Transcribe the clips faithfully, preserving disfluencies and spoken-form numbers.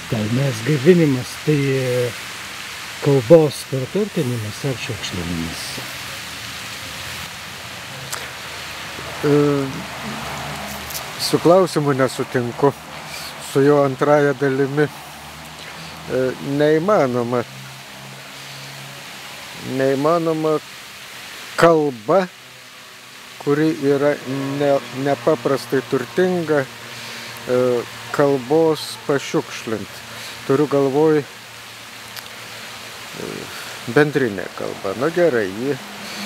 Tarmės gaivinimas tai kalbos praturtinimas ar šiukšlinimas? Su klausimu nesutinku, su jo antrąja dalimi. Neįmanoma. Neįmanoma kalba, kuri yra ne, nepaprastai turtinga, kalbos pašiukšlinti. Turiu galvoj bendrinė kalba. Na gerai, ji,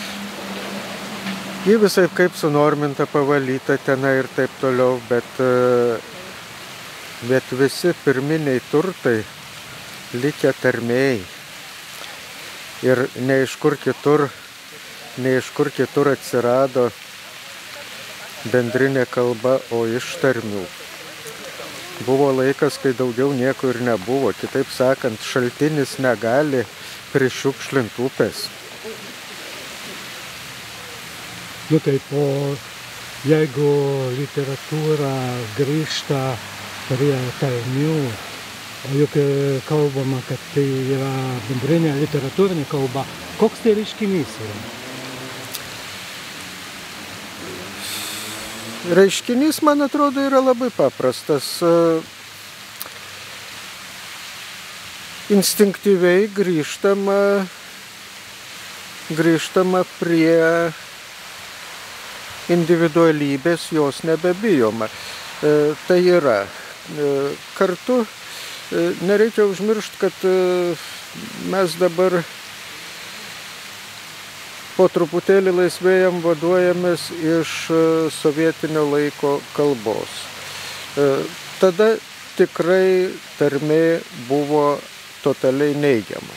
ji visai kaip sunorminta, pavalyta tenai ir taip toliau, bet, bet visi pirminiai turtai likę tarmėjai. Ir ne iš kur kitur, ne iš kur kitur atsirado bendrinė kalba, o iš tarmių. Buvo laikas, kai daugiau nieko ir nebuvo. Kitaip sakant, šaltinis negali prišiukšlinti upės. Nu taip, o jeigu literatūra grįžta prie tarmių, juk kalbama, kad tai yra bendrinė literatūrinė kalba, koks tai reiškinys yra? Reiškinys, man atrodo, yra labai paprastas. Instinktyviai grįžtama, grįžtama prie individualybės, jos nebebijoma. Tai yra. Kartu nereikia užmiršti, kad mes dabar po truputėlį laisvėjam vaduojamės iš sovietinio laiko kalbos. Tada tikrai tarmė buvo totaliai neigiama.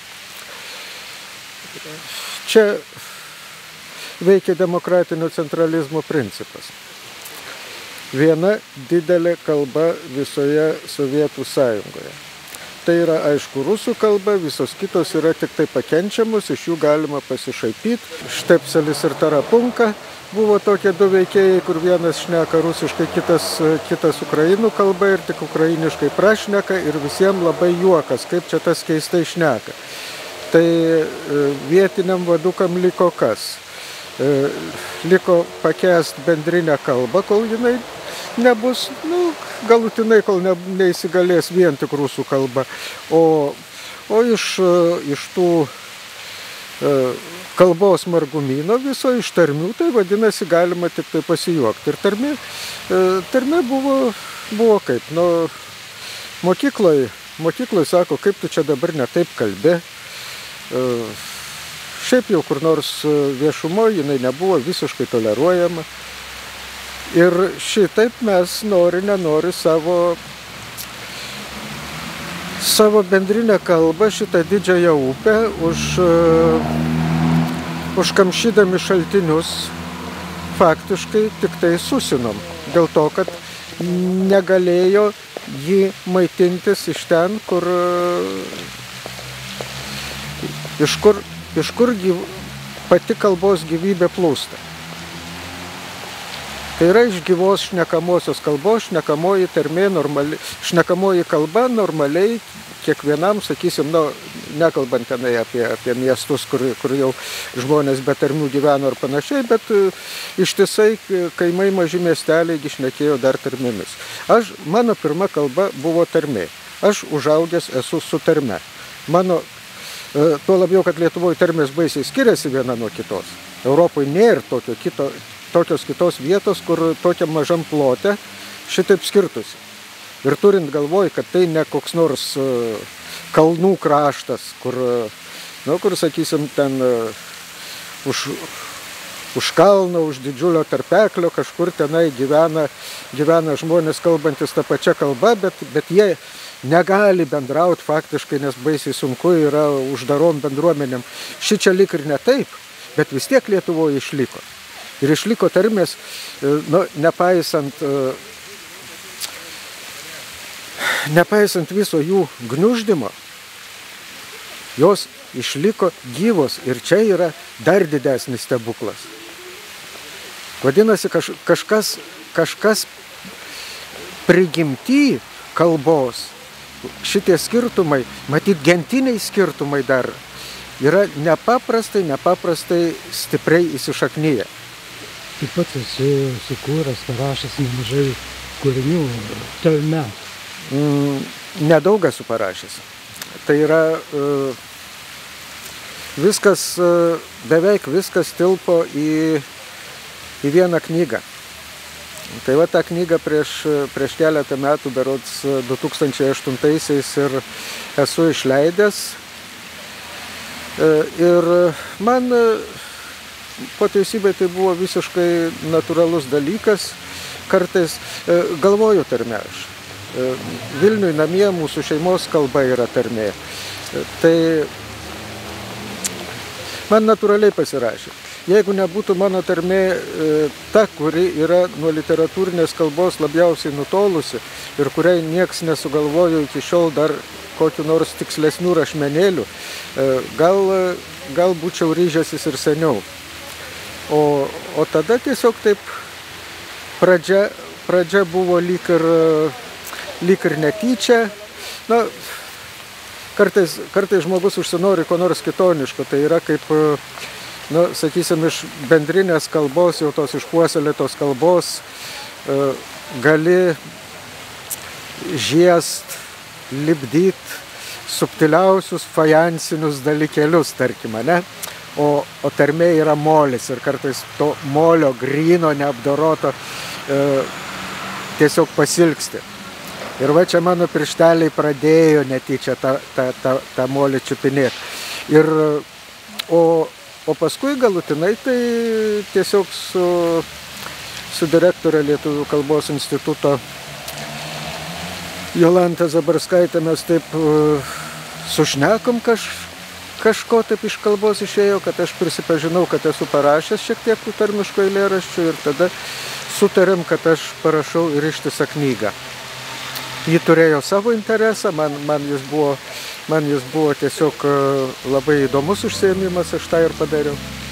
Čia veikia demokratinio centralizmo principas. Viena didelė kalba visoje Sovietų sąjungoje. Tai yra, aišku, rusų kalba, visos kitos yra tik tai pakenčiamos, iš jų galima pasišaipyti. Štepselis ir Tarapunka buvo tokie du veikėjai, kur vienas šneka rusiškai, kitas, kitas ukrainų kalba ir tik ukrainiškai prašneka ir visiems labai juokas, kaip čia tas keistai šneka. Tai vietiniam vadukam liko kas? Liko pakęst bendrinę kalbą, kol jinai nebus, nu, galutinai, kol ne, neįsigalės vien tik rusų kalba. O, o iš, iš tų e, kalbos margumyno viso, iš tarmių, tai vadinasi, galima tik tai pasijuokti. Ir tarmė, e, tarmė buvo, buvo kaip, nu, mokykloj, mokykloj sako, kaip tu čia dabar ne taip kalbi. E, šiaip jau kur nors viešumoje jinai nebuvo visiškai toleruojama. Ir šitaip mes nori, nenori savo, savo bendrinę kalbą, šitą didžiąją upę, už, užkamšydami šaltinius, faktiškai tik tai susinom. Dėl to, kad negalėjo jį maitintis iš ten, kur, iš kur, iš kur gyv, pati kalbos gyvybė plūsta. Tai yra iš gyvos šnekamosios kalbos, šnekamoji tarmė, normali, šnekamoji kalba normaliai kiekvienam, sakysim, nu, nekalbant tenai apie, apie miestus, kur, kur jau žmonės be tarmių gyveno ar panašiai, bet ištisai kaimai maži miesteliai šnekėjo dar tarmėmis. Aš, mano pirma kalba buvo tarmė. Aš užaugęs esu su tarme. Mano, tuo labiau, kad Lietuvoje tarmės baisiai skiriasi viena nuo kitos. Europoje nėra tokio kito, tokios kitos vietos, kur tokiam mažam plote šitaip skirtusi. Ir turint galvoj, kad tai ne koks nors kalnų kraštas, kur, nu, kur sakysim, ten už, už kalno, už didžiulio tarpeklio kažkur tenai gyvena, gyvena žmonės kalbantis tą pačią kalbą, bet, bet jie negali bendrauti faktiškai, nes baisiai sunku yra uždarom bendruomenėm. Šičia lyg ir ne taip, bet vis tiek Lietuvoje išliko. Ir išliko tarmės, nu, nepaisant, nepaisant viso jų gniuždymo, jos išliko gyvos ir čia yra dar didesnis stebuklas. Vadinasi, kaž, kažkas, kažkas prigimty kalbos šitie skirtumai, matyt gentiniai skirtumai dar, yra nepaprastai, nepaprastai stipriai įsišaknyje. Taip pat esi sukūręs, parašęs nemažai kūrinių tarme. Mm, nedaug esu parašęs. Tai yra uh, viskas, uh, beveik viskas tilpo į, į vieną knygą. Tai va tą knygą prieš, prieš keletą metų, berods du tūkstančiai aštuntaisiais ir esu išleidęs. Ir man po teisybė tai buvo visiškai natūralus dalykas. Kartais galvoju tarme aš. Vilniui namie mūsų šeimos kalba yra tarmė. Tai man natūraliai pasirašė. Jeigu nebūtų mano tarmė ta, kuri yra nuo literatūrinės kalbos labiausiai nutolusi ir kuriai nieks nesugalvojo iki šiol dar kokiu nors tikslesnių rašmenėlių, gal, gal būčiau ryžęsis ir seniau. O, o tada tiesiog taip pradžia, pradžia buvo lyg ir, lyg ir netyčia. Na, kartais, kartais žmogus užsinori ko nors kitoniško, tai yra kaip, nu, sakysim, iš bendrinės kalbos, jau tos išpuoselėtos kalbos, gali žiest, lipdyt subtiliausius fajansinius dalykėlius, tarkim, ne? O, o tarmė yra molis ir kartais to molio gryno, neapdoroto e, tiesiog pasilgsti. Ir va čia mano piršteliai pradėjo netyčia tą, tą, tą, tą molį čiupinėti. Ir, o, o paskui galutinai tai tiesiog su, su direktorė Lietuvių kalbos instituto Jolanta Zabarskaitė mes taip uh, sušnekom kaž, kažko taip iš kalbos išėjo, kad aš prisipažinau, kad esu parašęs šiek tiek tų tarmiško eilėraščių ir tada sutarėm, kad aš parašau ir ištisą knygą. Ji turėjo savo interesą, man, man, jis buvo, man jis buvo tiesiog uh, labai įdomus užsiėmimas, aš tą ir padariau.